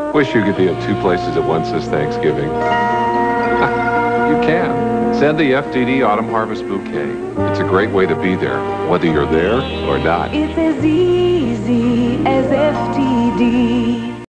Wish you could be at 2 places at once this Thanksgiving. You can. Send the FTD Autumn Harvest Bouquet. It's a great way to be there, whether you're there or not. It's as easy as FTD.